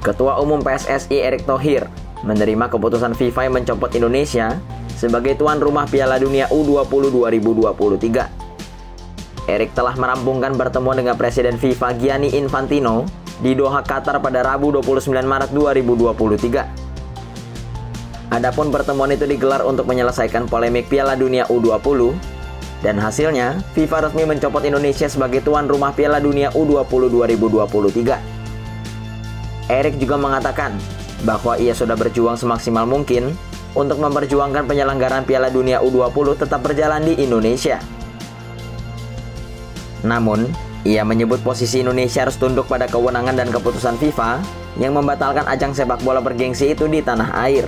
Ketua Umum PSSI Erick Thohir menerima keputusan FIFA yang mencopot Indonesia sebagai tuan rumah Piala Dunia U20 2023. Erick telah merampungkan pertemuan dengan Presiden FIFA Gianni Infantino di Doha, Qatar pada Rabu 29 Maret 2023. Adapun pertemuan itu digelar untuk menyelesaikan polemik Piala Dunia U20 dan hasilnya FIFA resmi mencopot Indonesia sebagai tuan rumah Piala Dunia U20 2023. Erick juga mengatakan bahwa ia sudah berjuang semaksimal mungkin untuk memperjuangkan penyelenggaraan Piala Dunia U20 tetap berjalan di Indonesia. Namun, ia menyebut posisi Indonesia harus tunduk pada kewenangan dan keputusan FIFA yang membatalkan ajang sepak bola bergengsi itu di tanah air.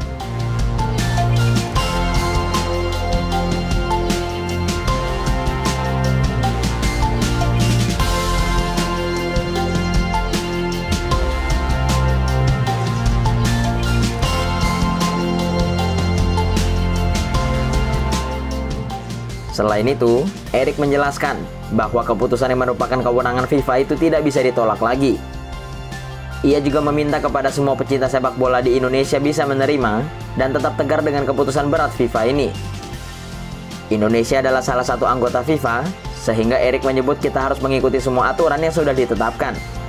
Selain itu, Erick menjelaskan bahwa keputusan yang merupakan kewenangan FIFA itu tidak bisa ditolak lagi. Ia juga meminta kepada semua pecinta sepak bola di Indonesia bisa menerima dan tetap tegar dengan keputusan berat FIFA ini. Indonesia adalah salah satu anggota FIFA, sehingga Erick menyebut kita harus mengikuti semua aturan yang sudah ditetapkan.